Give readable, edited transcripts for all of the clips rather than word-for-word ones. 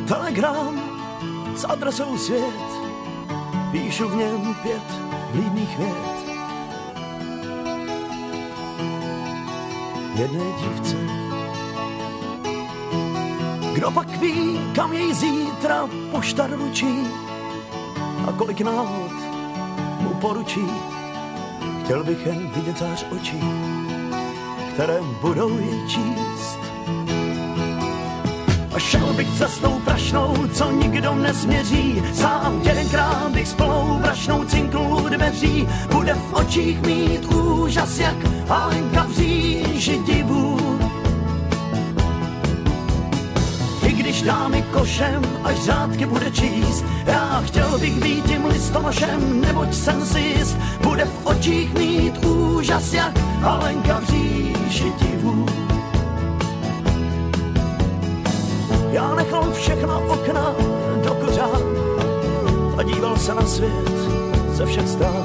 telegram s adresou svět, píšu v něm 5 vlídných vět. Jedné dívce. Kdo pak ví, kam jej zítra pošta doručí a kolik náhod mu poručí. Chtěl bych jen vidět zář očí, které budou jej číst. A šel bych cestou prašnou, co nikdo nesměří. Sám jedenkrát bych s plnou brašnou cinknul dveří. Bude v očích mít úžas, jak Alenka v říži divů. I když dá mi košem, až řádky bude číst, já chtěl bych být tím listonošem, neboť jsem si jist. Bude v očích mít úžas, jak Alenka v říži divů. Já nechal všechna okna do kořán a díval se na svět ze všech stran.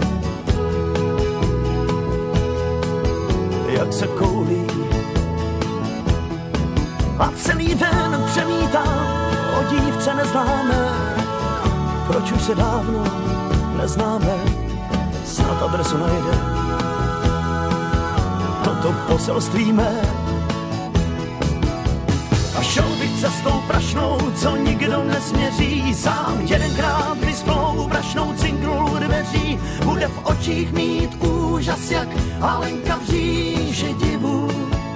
Jak se koulí a celý den přemítám o dívce neznámé. Proč už se dávno neznáme, snad adresu najde toto poselství mé. A šel bych cestou prašnou, co nikdo nesměří. Sám jedenkrát vysplou brašnou cinknul dveří. Bude v očích mít úžas, jak Alenka v říži divů.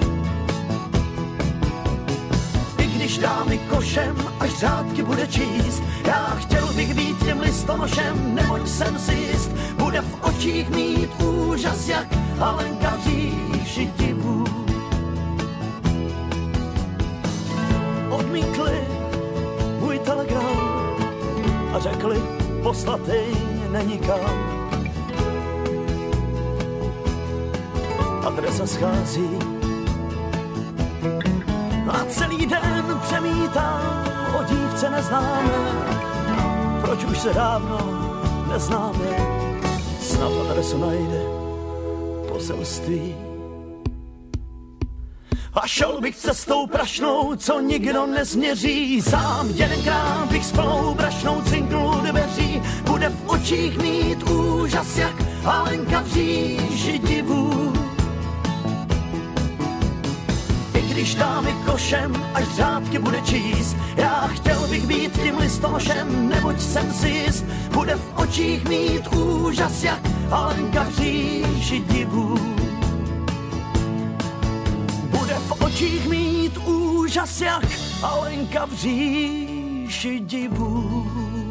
I když dá mi košem, až řádky bude číst, já chtěl bych být tím listonošem, neboť jsem si jist. Bude v očích mít úžas, jak Alenka v říži divů. Odmítli můj telegram a řekli, poslatej není kam. Adresa schází a celý den přemítám o dívce neznámé. Proč už se dávno neznáme, snad adresu najde poselství. A šel bych cestou prašnou, co nikdo nesměří. Sám jedenkrát bych s plnou brašnou cinknul dveří. Bude v očích mít úžas, jak Alenka v říži divů. I když dá mi košem, až řádky bude číst, já chtěl bych být tím listonošem, neboť jsem si jist. Bude v očích mít úžas, jak Alenka v říži divů. V očích mít úžas, jak Alenka v říši divů.